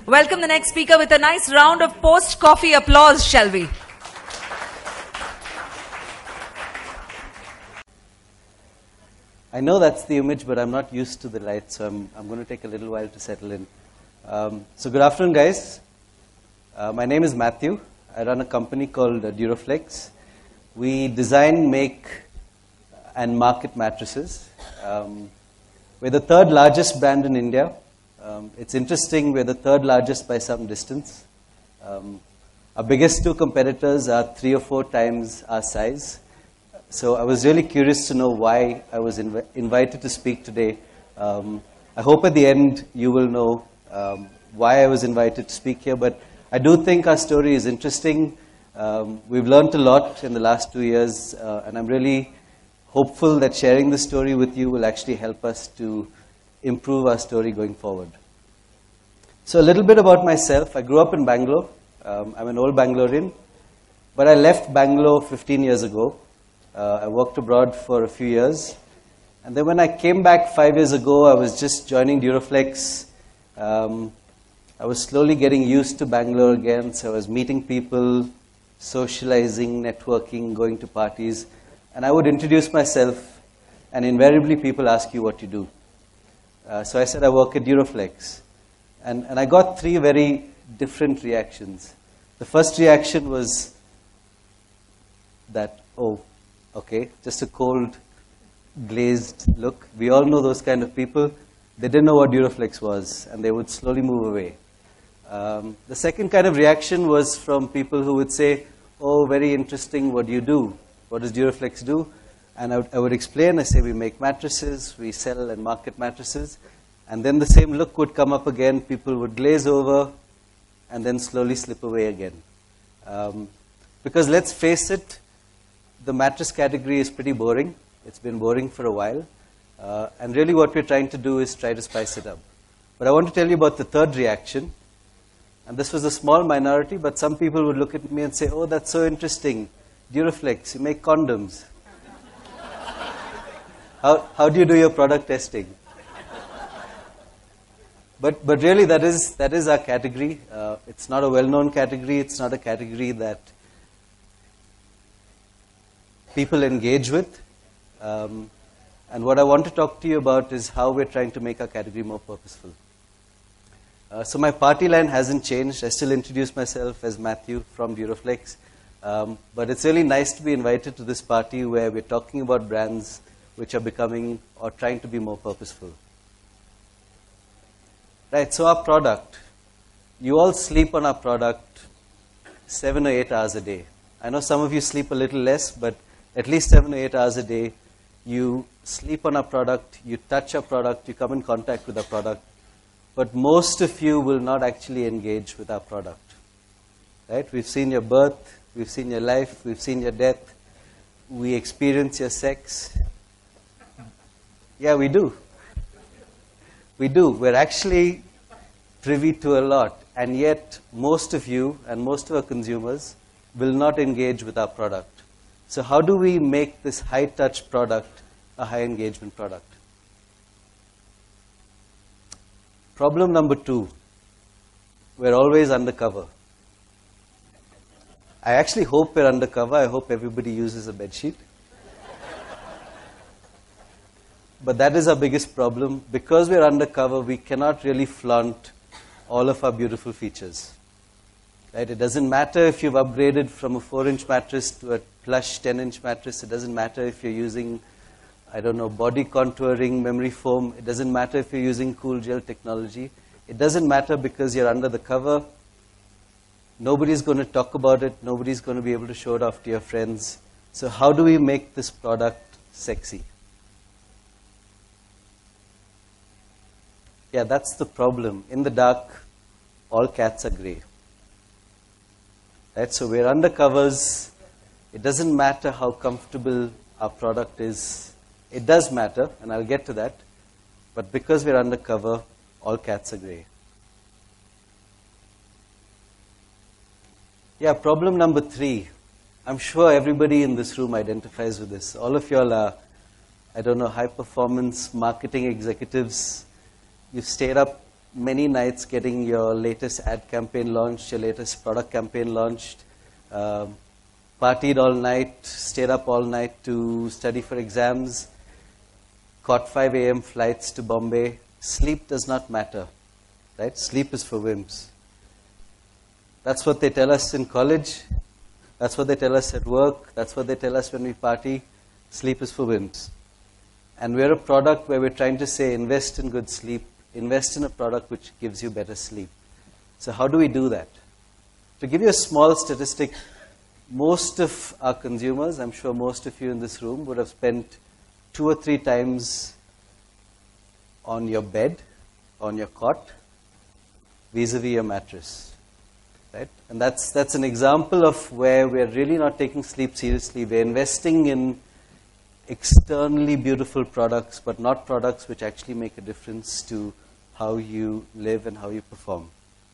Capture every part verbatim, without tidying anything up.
Welcome the next speaker with a nice round of post-coffee applause, shall we? I know that's the image, but I'm not used to the light, so I'm, I'm going to take a little while to settle in. Um, so good afternoon, guys. Uh, my name is Mathew. I run a company called uh, Duroflex. We design, make, and market mattresses. Um, we're the third largest brand in India. Um, it's interesting, we're the third largest by some distance. Um, our biggest two competitors are three or four times our size. So I was really curious to know why I was inv invited to speak today. Um, I hope at the end you will know um, why I was invited to speak here, but I do think our story is interesting. Um, we've learned a lot in the last two years, uh, and I'm really hopeful that sharing the story with you will actually help us to improve our story going forward. So a little bit about myself. I grew up in Bangalore. Um, I'm an old Bangalorean, but I left Bangalore fifteen years ago. Uh, I worked abroad for a few years. And then when I came back five years ago, I was just joining Duroflex. Um, I was slowly getting used to Bangalore again, so I was meeting people, socializing, networking, going to parties. And I would introduce myself, and invariably people ask you what you do. Uh, so I said I work at Duroflex. And, and I got three very different reactions. The first reaction was that, oh, okay, just a cold, glazed look. We all know those kind of people. They didn't know what Duroflex was, and they would slowly move away. Um, the second kind of reaction was from people who would say, oh, very interesting, what do you do? What does Duroflex do? And I would, I would explain, I say we make mattresses, we sell and market mattresses. And then the same look would come up again, people would glaze over, and then slowly slip away again. Um, because let's face it, the mattress category is pretty boring. It's been boring for a while. Uh, and really what we're trying to do is try to spice it up. But I want to tell you about the third reaction. And this was a small minority, but some people would look at me and say, oh, that's so interesting. Duroflex, you make condoms. how, how do you do your product testing? But, but really that is, that is our category. Uh, it's not a well-known category. It's not a category that people engage with. Um, and what I want to talk to you about is how we're trying to make our category more purposeful. Uh, so my party line hasn't changed. I still introduce myself as Matthew from Duroflex. Um, but it's really nice to be invited to this party where we're talking about brands which are becoming or trying to be more purposeful. Right, so our product. You all sleep on our product seven or eight hours a day. I know some of you sleep a little less, but at least seven or eight hours a day, you sleep on our product, you touch our product, you come in contact with our product. But most of you will not actually engage with our product. Right? We've seen your birth, we've seen your life, we've seen your death, we experience your sex. Yeah, we do. We do. We're actually privy to a lot. And yet, most of you and most of our consumers will not engage with our product. So how do we make this high-touch product a high-engagement product? Problem number two, we're always undercover. I actually hope we're undercover. I hope everybody uses a bedsheet. But that is our biggest problem. Because we're undercover, we cannot really flaunt all of our beautiful features. Right? It doesn't matter if you've upgraded from a four inch mattress to a plush ten inch mattress. It doesn't matter if you're using, I don't know, body contouring, memory foam. It doesn't matter if you're using cool gel technology. It doesn't matter because you're under the cover. Nobody's going to talk about it. Nobody's going to be able to show it off to your friends. So how do we make this product sexy? Yeah, that's the problem. In the dark, all cats are grey. Right? So we're undercovers. It doesn't matter how comfortable our product is. It does matter, and I'll get to that. But because we're undercover, all cats are grey. Yeah, problem number three. I'm sure everybody in this room identifies with this. All of y'all are, I don't know, high-performance marketing executives. You've stayed up many nights getting your latest ad campaign launched, your latest product campaign launched, um, partied all night, stayed up all night to study for exams, caught five a m flights to Bombay. Sleep does not matter, right? Sleep is for wimps. That's what they tell us in college. That's what they tell us at work. That's what they tell us when we party. Sleep is for wimps. And we're a product where we're trying to say, invest in good sleep. Invest in a product which gives you better sleep. So how do we do that? To give you a small statistic, most of our consumers, I'm sure most of you in this room, would have spent two or three times on your bed, on your cot, vis-a-vis your mattress. Right? And that's, that's an example of where we're really not taking sleep seriously. We're investing in externally beautiful products, but not products which actually make a difference to how you live and how you perform.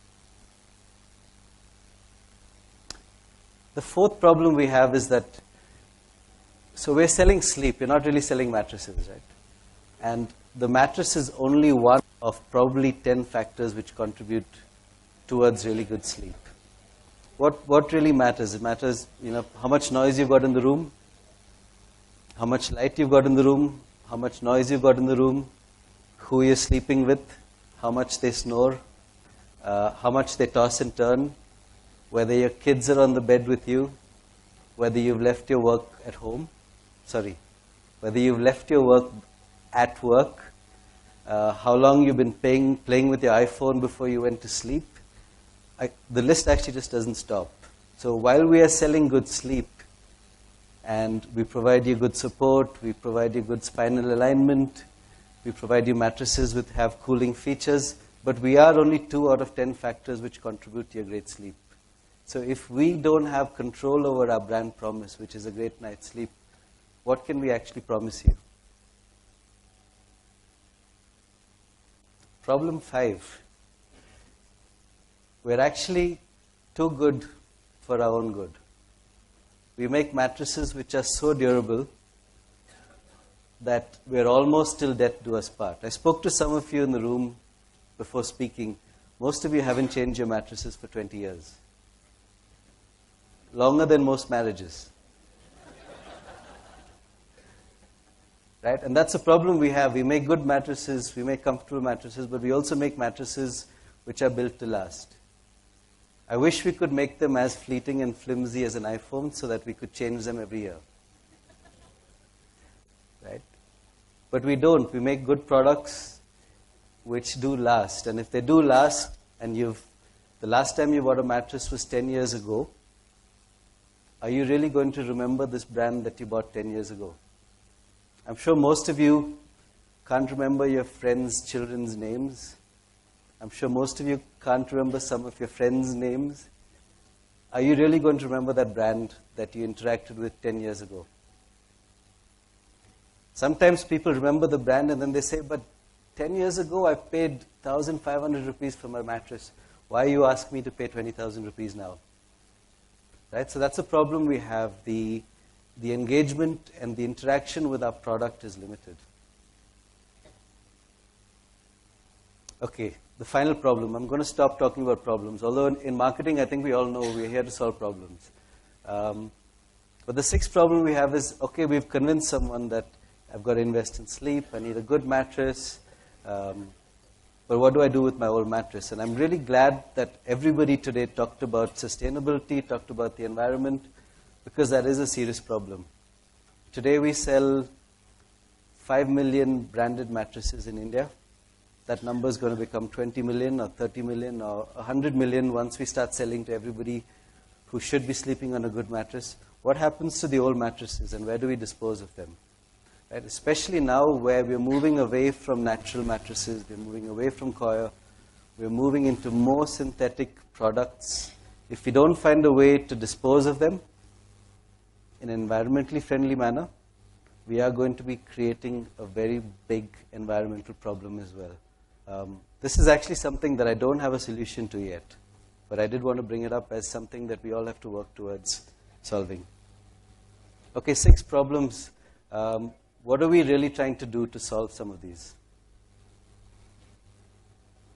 The fourth problem we have is that, so we're selling sleep, we're not really selling mattresses, right? And the mattress is only one of probably ten factors which contribute towards really good sleep. What, what really matters? It matters, you know, how much noise you've got in the room, how much light you've got in the room, how much noise you've got in the room, who you're sleeping with, how much they snore, uh, how much they toss and turn, whether your kids are on the bed with you, whether you've left your work at home, sorry, whether you've left your work at work, uh, how long you've been playing, playing with your iPhone before you went to sleep. I, the list actually just doesn't stop. So while we are selling good sleep, and we provide you good support, we provide you good spinal alignment, we provide you mattresses which have cooling features, but we are only two out of ten factors which contribute to your great sleep. So if we don't have control over our brand promise, which is a great night's sleep, what can we actually promise you? Problem five. We're actually too good for our own good. We make mattresses which are so durable that we're almost till death do us part. I spoke to some of you in the room before speaking. Most of you haven't changed your mattresses for twenty years. Longer than most marriages. Right? And that's a problem we have. We make good mattresses, we make comfortable mattresses, but we also make mattresses which are built to last. I wish we could make them as fleeting and flimsy as an iPhone so that we could change them every year. Right? But we don't. We make good products which do last. And if they do last, and you've, the last time you bought a mattress was ten years ago, are you really going to remember this brand that you bought ten years ago? I'm sure most of you can't remember your friends' children's names. I'm sure most of you can't remember some of your friends' names. Are you really going to remember that brand that you interacted with ten years ago? Sometimes people remember the brand and then they say, but ten years ago I paid one thousand five hundred rupees for my mattress. Why you ask me to pay twenty thousand rupees now? Right? So that's a problem we have. The, the engagement and the interaction with our product is limited. Okay, the final problem. I'm going to stop talking about problems. Although in, in marketing, I think we all know we're here to solve problems. Um, but the sixth problem we have is, okay, we've convinced someone that I've got to invest in sleep, I need a good mattress, um, but what do I do with my old mattress? And I'm really glad that everybody today talked about sustainability, talked about the environment, because that is a serious problem. Today we sell five million branded mattresses in India. That number is going to become twenty million or thirty million or one hundred million once we start selling to everybody who should be sleeping on a good mattress. What happens to the old mattresses and where do we dispose of them? Right? Especially now where we're moving away from natural mattresses, we're moving away from coir, we're moving into more synthetic products. If we don't find a way to dispose of them in an environmentally friendly manner, we are going to be creating a very big environmental problem as well. Um, this is actually something that I don't have a solution to yet, but I did want to bring it up as something that we all have to work towards solving. Okay, six problems. Um, what are we really trying to do to solve some of these?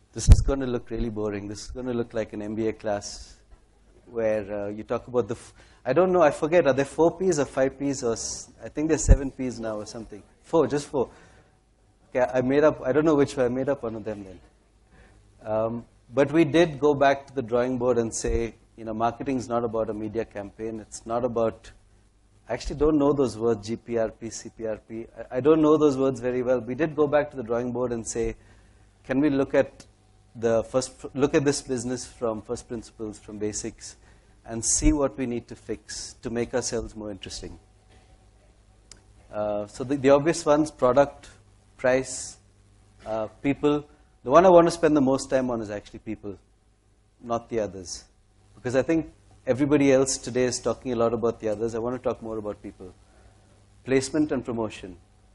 this is going to look really boring. This is going to look like an M B A class where uh, you talk about the, f I don't know, I forget, are there four P's or five P's or, s I think there's seven P's now or something. Four, just four. Okay, I made up, I don't know which one, I made up one of them then. Um, but we did go back to the drawing board and say, you know, marketing is not about a media campaign. It's not about, I actually don't know those words, G P R P, C P R P. I, I don't know those words very well. We did go back to the drawing board and say, can we look at the first, look at this business from first principles, from basics, and see what we need to fix to make ourselves more interesting. Uh, so the, the obvious ones, product, price, uh, people. The one I want to spend the most time on is actually people, not the others. Because I think everybody else today is talking a lot about the others. I want to talk more about people. Placement and promotion.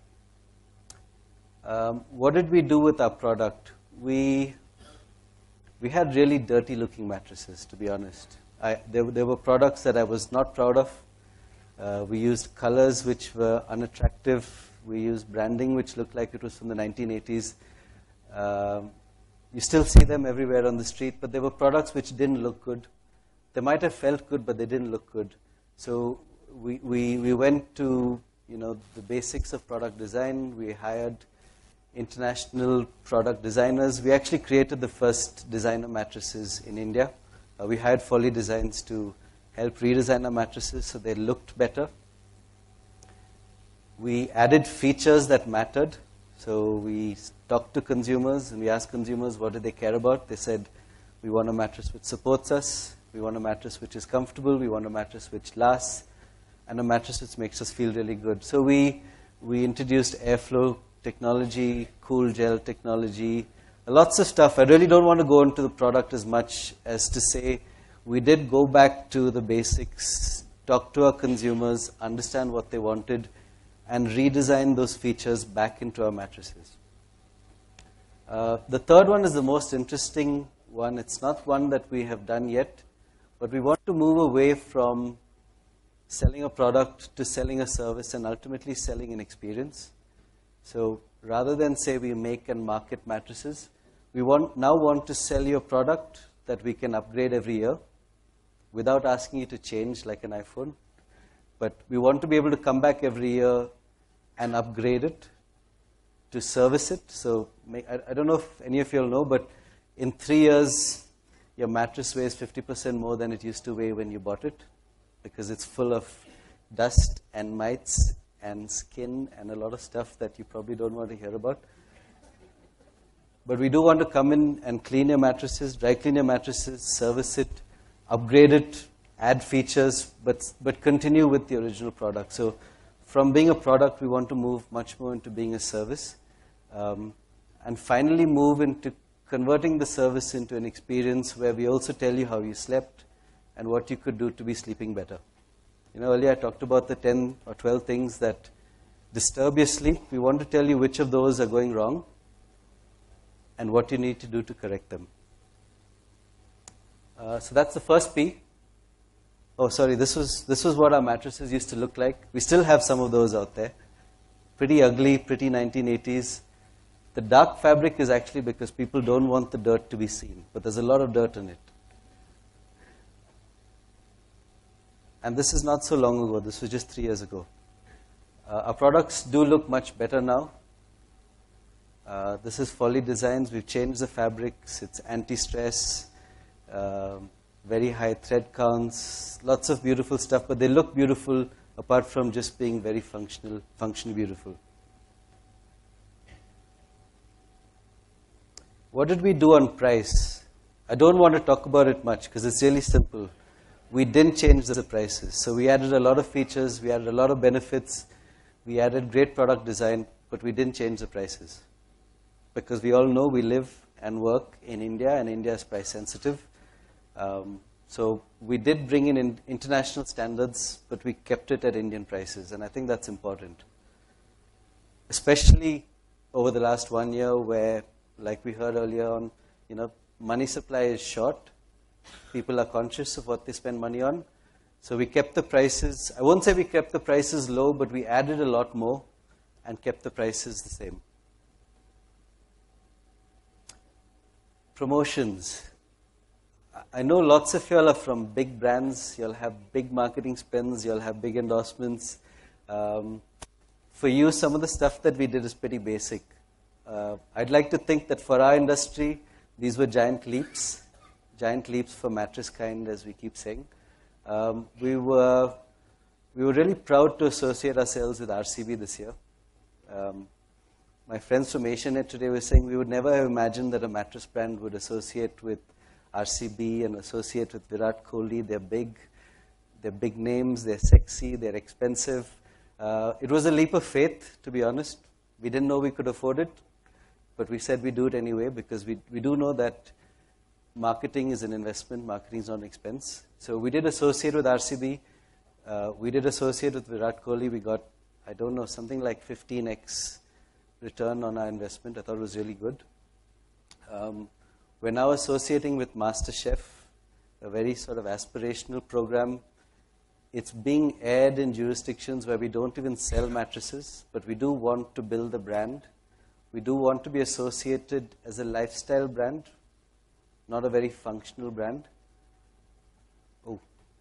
Um, what did we do with our product? We, we had really dirty looking mattresses, to be honest. I, there, there were products that I was not proud of. Uh, we used colors which were unattractive. We used branding which looked like it was from the nineteen eighties. Um, you still see them everywhere on the street, but there were products which didn't look good. They might have felt good, but they didn't look good. So we, we, we went to, you know, the basics of product design. We hired international product designers. We actually created the first designer mattresses in India. Uh, we hired Folly Designs to help redesign our mattresses so they looked better. We added features that mattered. So we talked to consumers and we asked consumers what do they care about. They said, we want a mattress which supports us. We want a mattress which is comfortable. We want a mattress which lasts. And a mattress which makes us feel really good. So we, we introduced airflow technology, cool gel technology, lots of stuff. I really don't want to go into the product as much as to say we did go back to the basics, talk to our consumers, understand what they wanted, and redesign those features back into our mattresses. Uh, the third one is the most interesting one. It's not one that we have done yet, but we want to move away from selling a product to selling a service and ultimately selling an experience. So rather than say we make and market mattresses, we want, now want to sell you a product that we can upgrade every year without asking you to change like an iPhone. But we want to be able to come back every year and upgrade it, to service it. So make, I, I don't know if any of you all know, but in three years, your mattress weighs fifty percent more than it used to weigh when you bought it, because it's full of dust and mites and skin and a lot of stuff that you probably don't want to hear about. But we do want to come in and clean your mattresses, dry clean your mattresses, service it, upgrade it, add features, but, but continue with the original product. So from being a product, we want to move much more into being a service. Um, and finally move into converting the service into an experience where we also tell you how you slept and what you could do to be sleeping better. You know, earlier I talked about the ten or twelve things that disturb your sleep. We want to tell you which of those are going wrong and what you need to do to correct them. Uh, so that's the first P. Oh, sorry, this was, this was what our mattresses used to look like. We still have some of those out there. Pretty ugly, pretty nineteen eighties. The dark fabric is actually because people don't want the dirt to be seen, but there's a lot of dirt in it. And this is not so long ago. This was just three years ago. Uh, our products do look much better now. Uh, this is Folly Designs. We've changed the fabrics. It's anti-stress, uh, very high thread counts, lots of beautiful stuff, but they look beautiful apart from just being very functional, functionally beautiful. What did we do on price? I don't want to talk about it much because it's really simple. We didn't change the prices. So we added a lot of features, we added a lot of benefits, we added great product design, but we didn't change the prices. Because we all know we live and work in India, and India is price sensitive. Um, so we did bring in, in international standards, but we kept it at Indian prices, and I think that's important. Especially over the last one year where, like we heard earlier on, you know, money supply is short. People are conscious of what they spend money on. So we kept the prices, I won't say we kept the prices low, but we added a lot more and kept the prices the same. promotions. I know lots of y'all are from big brands. You'll have big marketing spends. You'll have big endorsements. Um, for you, some of the stuff that we did is pretty basic. Uh, I'd like to think that for our industry, these were giant leaps. Giant leaps for mattress kind, as we keep saying. Um, we were we were really proud to associate ourselves with R C B this year. Um, my friends from Asianet today were saying we would never have imagined that a mattress brand would associate with R C B and associate with Virat Kohli. They're big, they're big names, they're sexy, they're expensive. Uh, it was a leap of faith, to be honest. We didn't know we could afford it, but we said we'd do it anyway because we we do know that marketing is an investment, marketing is not an expense. So we did associate with R C B. Uh, we did associate with Virat Kohli. We got, I don't know, something like fifteen x return on our investment. I thought it was really good. Um, we're now associating with MasterChef, a very sort of aspirational program. It's being aired in jurisdictions where we don't even sell mattresses, but we do want to build a brand. We do want to be associated as a lifestyle brand, not a very functional brand. Oh.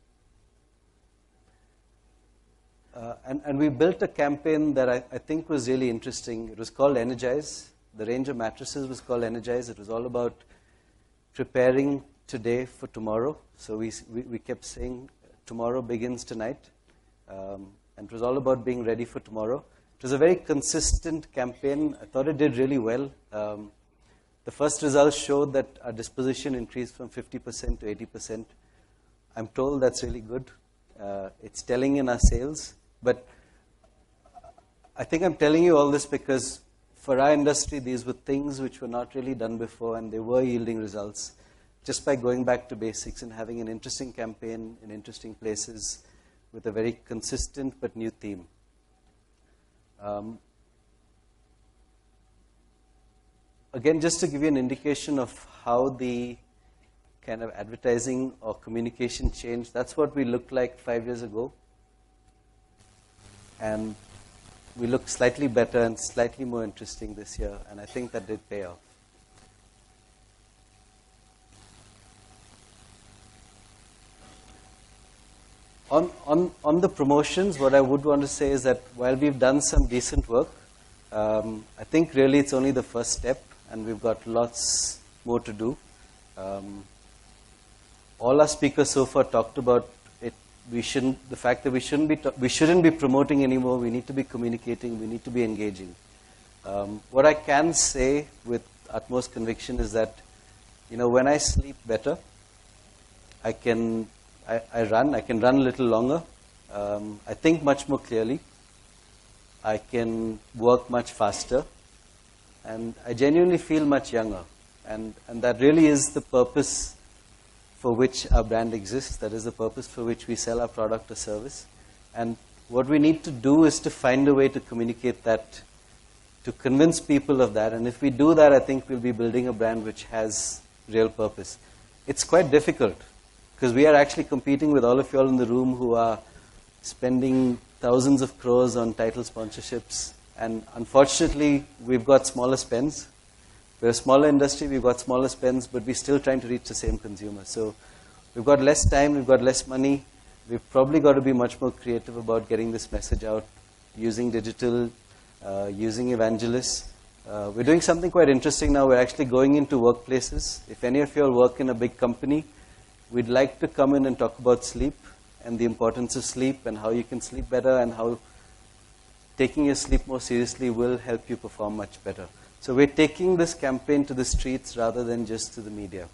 Uh, and, and we built a campaign that I, I think was really interesting. It was called Energize. The range of mattresses was called Energize. It was all about preparing today for tomorrow. So we, we, we kept saying, tomorrow begins tonight. Um, and it was all about being ready for tomorrow. It was a very consistent campaign. I thought it did really well. Um, the first results showed that our disposition increased from fifty percent to eighty percent. I'm told that's really good. Uh, it's telling in our sales. But I think I'm telling you all this because for our industry, these were things which were not really done before, and they were yielding results just by going back to basics and having an interesting campaign in interesting places with a very consistent but new theme. Um, again, just to give you an indication of how the kind of advertising or communication changed, that's what we looked like five years ago. And we look slightly better and slightly more interesting this year, and I think that did pay off. On, on, on the promotions, what I would want to say is that while we've done some decent work, um, I think really it's only the first step, and we've got lots more to do. Um, all our speakers so far talked about it. We shouldn't, the fact that we shouldn't be, we shouldn't be promoting anymore. We need to be communicating. We need to be engaging. Um, what I can say with utmost conviction is that, you know, when I sleep better, I can. I, I run, I can run a little longer. Um, I think much more clearly. I can work much faster. And I genuinely feel much younger. And, and that really is the purpose for which our brand exists. That is the purpose for which we sell our product or service. And what we need to do is to find a way to communicate that, to convince people of that. And if we do that, I think we'll be building a brand which has real purpose. It's quite difficult, because we are actually competing with all of you all in the room who are spending thousands of crores on title sponsorships. And unfortunately, we've got smaller spends. We're a smaller industry, we've got smaller spends, but we're still trying to reach the same consumer. So we've got less time, we've got less money. We've probably got to be much more creative about getting this message out, using digital, uh, using evangelists. Uh, we're doing something quite interesting now. We're actually going into workplaces. If any of you all work in a big company, we'd like to come in and talk about sleep and the importance of sleep and how you can sleep better and how taking your sleep more seriously will help you perform much better. So we're taking this campaign to the streets rather than just to the media.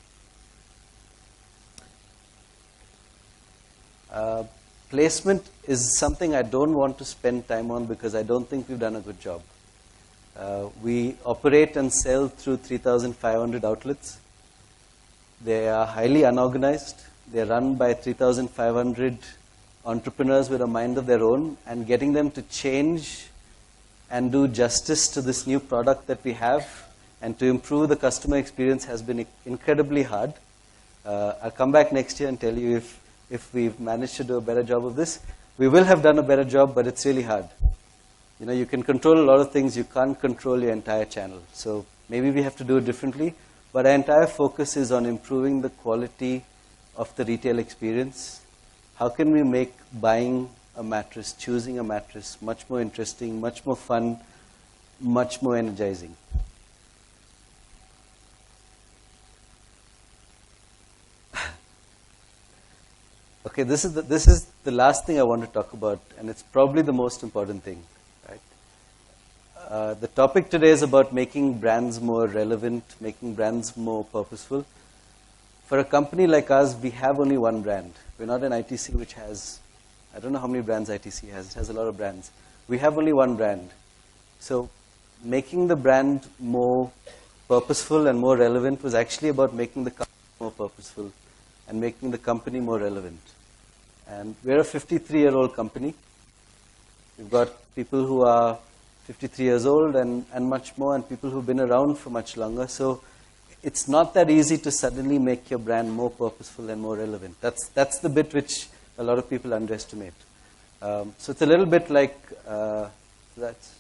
Uh, placement is something I don't want to spend time on because I don't think we've done a good job. Uh, we operate and sell through three thousand five hundred outlets. They are highly unorganized. They are run by three thousand five hundred entrepreneurs with a mind of their own, and getting them to change and do justice to this new product that we have and to improve the customer experience has been incredibly hard. Uh, I'll come back next year and tell you if, if we've managed to do a better job of this. We will have done a better job, but it's really hard. You know, you can control a lot of things. You can't control your entire channel. So maybe we have to do it differently. but our entire focus is on improving the quality of the retail experience. How can we make buying a mattress, choosing a mattress, much more interesting, much more fun, much more energizing? Okay, this is, the, this is the last thing I want to talk about, and it's probably the most important thing. Right? Uh, the topic today is about making brands more relevant, making brands more purposeful. For a company like us, we have only one brand. We're not an I T C which has, I don't know how many brands I T C has. It has a lot of brands. We have only one brand. So making the brand more purposeful and more relevant was actually about making the company more purposeful and making the company more relevant. And we're a fifty-three-year-old company. We've got people who are fifty-three years old and, and much more, and people who've been around for much longer. So it's not that easy to suddenly make your brand more purposeful and more relevant. That's, that's the bit which a lot of people underestimate. Um, so it's a little bit like, uh, that's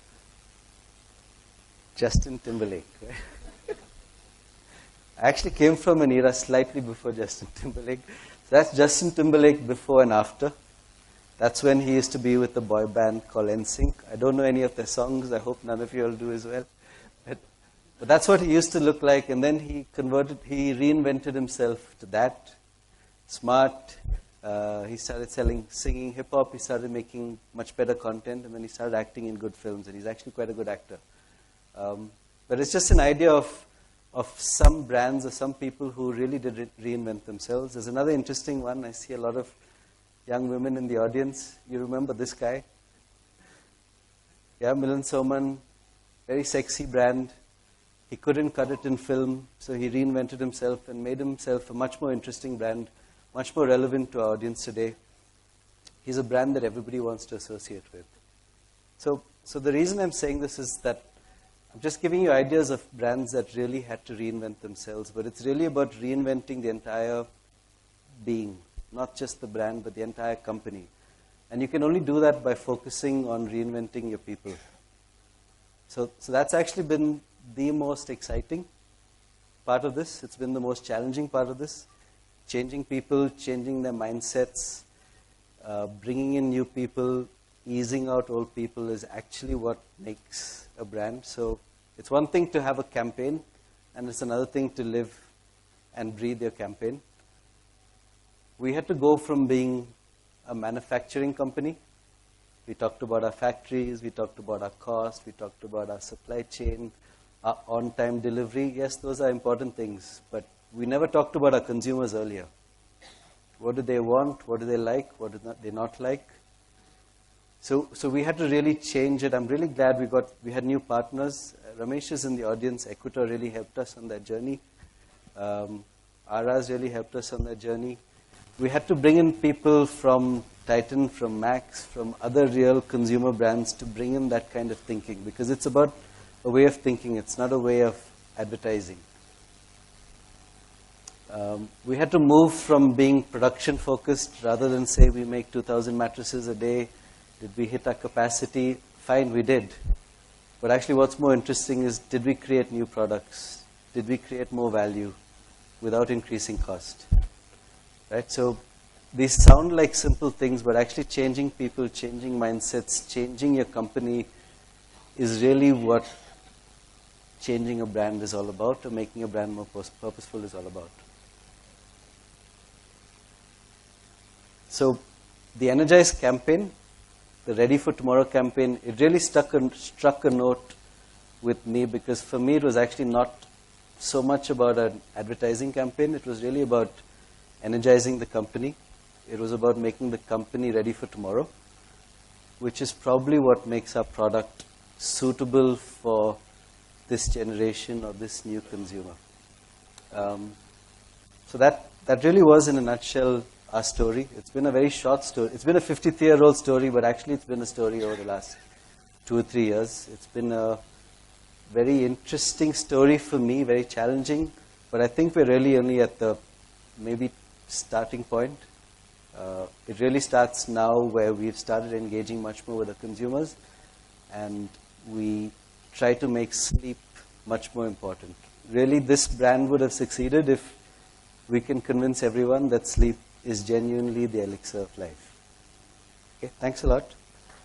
Justin Timberlake, right? I actually came from an era slightly before Justin Timberlake. So that's Justin Timberlake before and after. That's when he used to be with the boy band called N Sync. I don't know any of their songs. I hope none of you all do as well. But, but that's what he used to look like. And then he converted, he reinvented himself to that. Smart. Uh, he started selling, singing hip-hop. He started making much better content. And then he started acting in good films. And he's actually quite a good actor. Um, but it's just an idea of of some brands or some people who really did re reinvent themselves. There's another interesting one. I see a lot of young women in the audience. You remember this guy? Yeah, Milan Soman, very sexy brand. He couldn't cut it in film, so he reinvented himself and made himself a much more interesting brand, much more relevant to our audience today. He's a brand that everybody wants to associate with. So, so the reason I'm saying this is that I'm just giving you ideas of brands that really had to reinvent themselves, but it's really about reinventing the entire being, not just the brand, but the entire company. And you can only do that by focusing on reinventing your people. So, so that's actually been the most exciting part of this. It's been the most challenging part of this. Changing people, changing their mindsets, uh, bringing in new people, easing out old people is actually what makes a brand. So it's one thing to have a campaign, and it's another thing to live and breathe your campaign. We had to go from being a manufacturing company. We talked about our factories, we talked about our cost, we talked about our supply chain, our on-time delivery. Yes, those are important things, but we never talked about our consumers earlier. What do they want? What do they like? What do they not like? So, so we had to really change it. I'm really glad we got, we had new partners. Uh, Ramesh is in the audience. Equator really helped us on that journey. Um, Araz really helped us on that journey. We had to bring in people from Titan, from Max, from other real consumer brands to bring in that kind of thinking, because it's about a way of thinking. It's not a way of advertising. Um, we had to move from being production focused rather than say we make two thousand mattresses a day. Did we hit our capacity? Fine, we did. But actually what's more interesting is, did we create new products? Did we create more value without increasing cost? Right? So these sound like simple things, but actually changing people, changing mindsets, changing your company is really what changing a brand is all about, or making a brand more purposeful is all about. So the Energize campaign, the Ready for Tomorrow campaign, it really stuck a, struck a note with me, because for me it was actually not so much about an advertising campaign. It was really about energizing the company. It was about making the company ready for tomorrow, which is probably what makes our product suitable for this generation or this new consumer. Um, so that, that really was, in a nutshell, our story. It's been a very short story. It's been a fifty-three-year-old story, but actually it's been a story over the last two or three years. It's been a very interesting story for me, very challenging, but I think we're really only at the maybe starting point. Uh, it really starts now, where we've started engaging much more with the consumers, and we try to make sleep much more important. really this brand would have succeeded if we can convince everyone that sleep is genuinely the elixir of life. Okay, thanks a lot.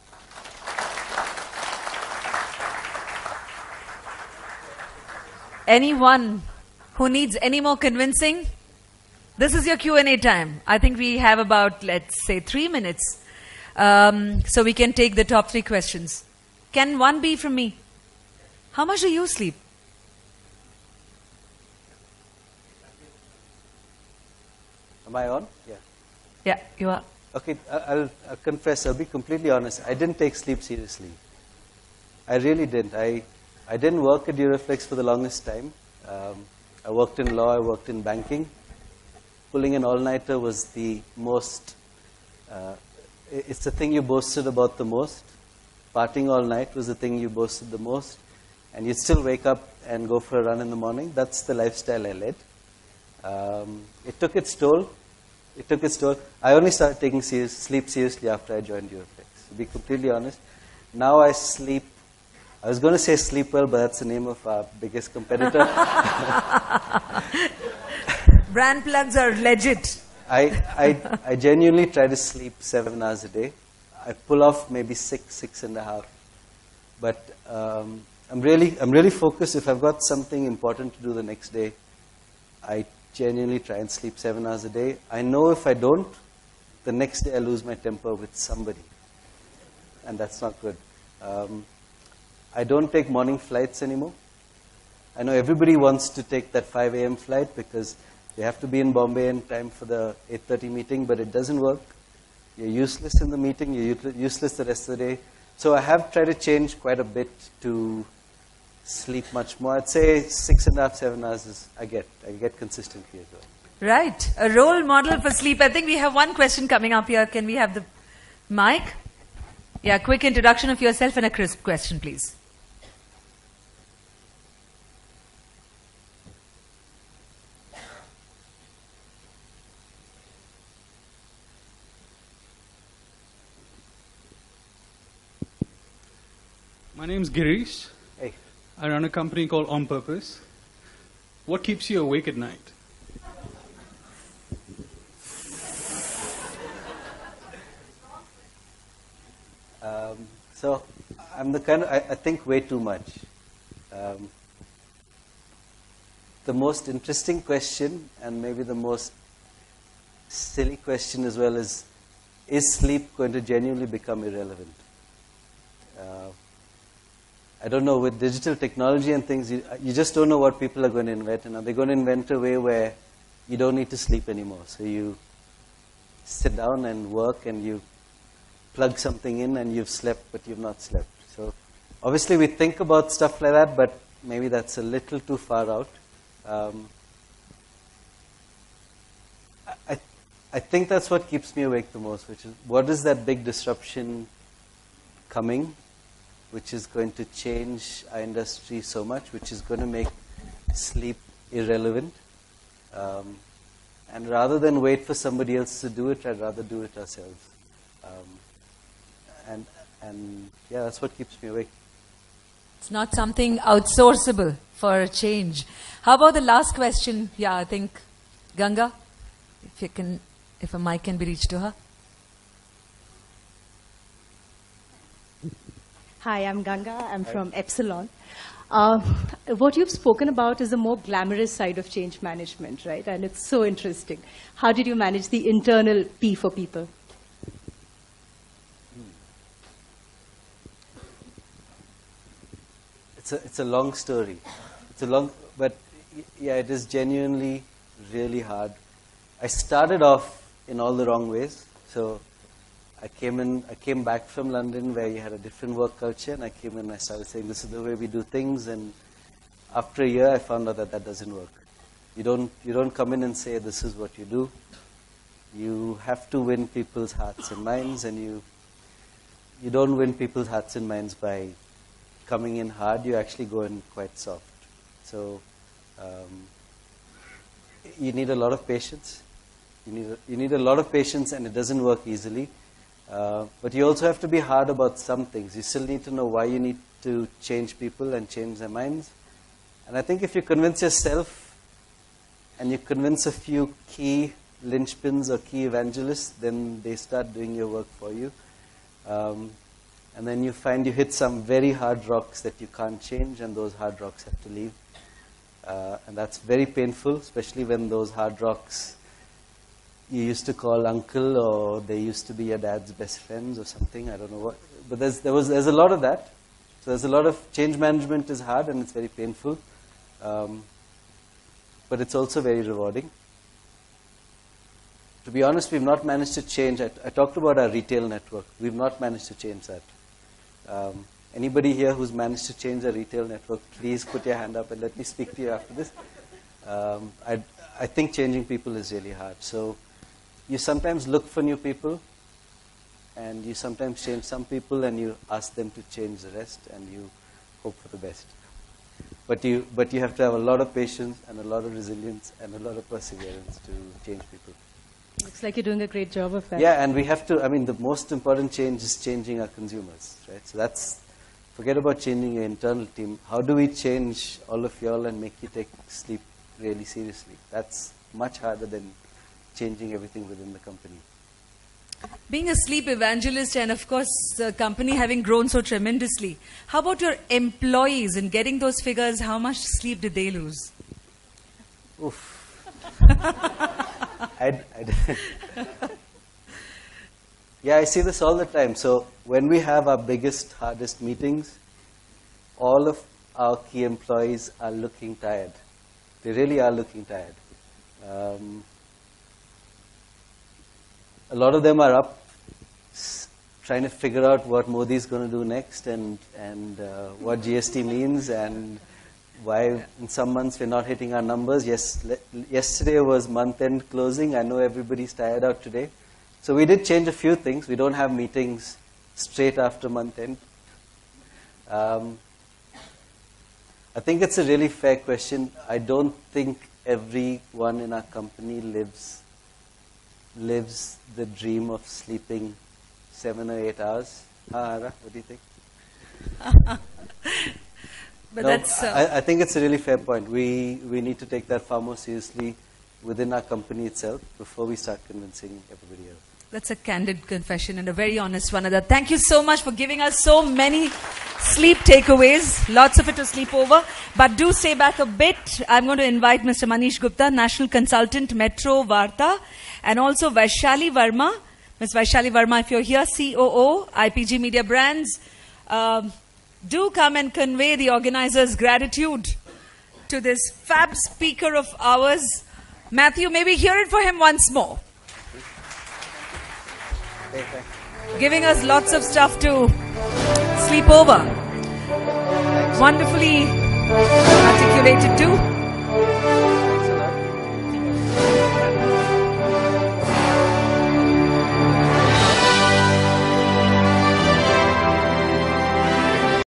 Anyone who needs any more convincing? This is your Q and A time. I think we have about, let's say, three minutes. Um, so we can take the top three questions. Can one be from me? How much do you sleep? Am I on? Yeah. Yeah, you are. Okay, I'll, I'll confess, I'll be completely honest. I didn't take sleep seriously. I really didn't. I, I didn't work at Duroflex for the longest time. Um, I worked in law, I worked in banking. Pulling an all-nighter was the most, uh, it's the thing you boasted about the most. Partying all night was the thing you boasted the most. And you'd still wake up and go for a run in the morning. That's the lifestyle I led. Um, it took its toll. It took its toll. I only started taking serious, sleep seriously after I joined Duroflex, to be completely honest. Now I sleep, I was going to say sleep well, but that's the name of our biggest competitor. Brand plugs are legit. I, I, I genuinely try to sleep seven hours a day. I pull off maybe six, six and a half. But um, I'm really, I'm really focused. If I've got something important to do the next day, I genuinely try and sleep seven hours a day. I know if I don't, the next day I lose my temper with somebody. And that's not good. Um, I don't take morning flights anymore. I know everybody wants to take that five A M flight because they have to be in Bombay in time for the eight thirty meeting, but it doesn't work. You're useless in the meeting, you're useless the rest of the day. So I have tried to change quite a bit to sleep much more. I'd say six and a half, seven hours is, I get. I get consistently as well. Right. A role model for sleep. I think we have one question coming up here. Can we have the mic? Yeah, quick introduction of yourself and a crisp question, please. My name's Girish. Hey. I run a company called On Purpose. What keeps you awake at night? Um, so I'm the kind of, I, I think way too much. Um, the most interesting question, and maybe the most silly question as well, is, is sleep going to genuinely become irrelevant? Uh, I don't know, with digital technology and things, you, you just don't know what people are going to invent. And are they going to invent a way where you don't need to sleep anymore? So you sit down and work and you plug something in and you've slept, but you've not slept. So obviously we think about stuff like that, but maybe that's a little too far out. Um, I, I think that's what keeps me awake the most, which is what is that big disruption coming, which is going to change our industry so much, which is going to make sleep irrelevant. Um, and rather than wait for somebody else to do it, I'd rather do it ourselves. Um, and, and yeah, that's what keeps me awake. It's not something outsourceable for a change. How about the last question? Yeah, I think Ganga, if you can, if a mic can be reached to her. Hi, I'm Ganga. I'm Hi. from Epsilon. Uh, what you've spoken about is the more glamorous side of change management, right? And it's so interesting. How did you manage the internal P for people? It's a, it's a long story. It's a long, but yeah, it is genuinely really hard. I started off in all the wrong ways. So I came in, I came back from London where you had a different work culture, and I came in and I started saying, this is the way we do things, and after a year I found out that that doesn't work. You don't, you don't come in and say, this is what you do. You have to win people's hearts and minds, and you, you don't win people's hearts and minds by coming in hard, you actually go in quite soft. So um, you need a lot of patience. You need a, you need a lot of patience, and it doesn't work easily. Uh, but you also have to be hard about some things. You still need to know why you need to change people and change their minds. And I think if you convince yourself and you convince a few key linchpins or key evangelists, then they start doing your work for you. Um, and then you find you hit some very hard rocks that you can't change, and those hard rocks have to leave. Uh, and that's very painful, especially when those hard rocks you used to call uncle, or they used to be your dad's best friends or something. I don't know what. But there's, there was, there's a lot of that. So there's a lot of change management is hard and it's very painful. Um, but it's also very rewarding. To be honest, we've not managed to change. I, I talked about our retail network. We've not managed to change that. Um, anybody here who's managed to change their retail network, please put your hand up and let me speak to you after this. Um, I, I think changing people is really hard. So you sometimes look for new people, and you sometimes change some people, and you ask them to change the rest, and you hope for the best. But you, but you have to have a lot of patience and a lot of resilience and a lot of perseverance to change people. Looks like you're doing a great job of that. Yeah, and we have to, I mean, the most important change is changing our consumers, right? So that's, forget about changing your internal team. How do we change all of y'all and make you take sleep really seriously? That's much harder than changing everything within the company. Being a sleep evangelist, and of course the company having grown so tremendously, how about your employees and getting those figures? How much sleep did they lose? Oof. I'd, I'd yeah, I see this all the time. So when we have our biggest, hardest meetings, all of our key employees are looking tired. They really are looking tired. Um, a lot of them are up s- trying to figure out what Modi is going to do next, and, and uh, what G S T means, and why in some months we're not hitting our numbers. Yes, le- yesterday was month-end closing. I know everybody's tired out today. So we did change a few things. We don't have meetings straight after month-end. Um, I think it's a really fair question. I don't think everyone in our company lives lives the dream of sleeping seven or eight hours. Ah, Hara, what do you think? But no, that's, uh, I, I think it's a really fair point. We we need to take that far more seriously within our company itself before we start convincing everybody else. That's a candid confession and a very honest one. Adar. Thank you so much for giving us so many sleep takeaways. Lots of it was sleepover. But do stay back a bit. I'm going to invite Mister Manish Gupta, National Consultant, Metro Varta, and also Vaishali Verma. Miz Vaishali Verma, if you're here, C O O, I P G Media Brands. Um, do come and convey the organizers' gratitude to this fab speaker of ours. Mathew, maybe hear it for him once more. Hey, thanks. Giving us lots of stuff to sleep over. Wonderfully articulated too.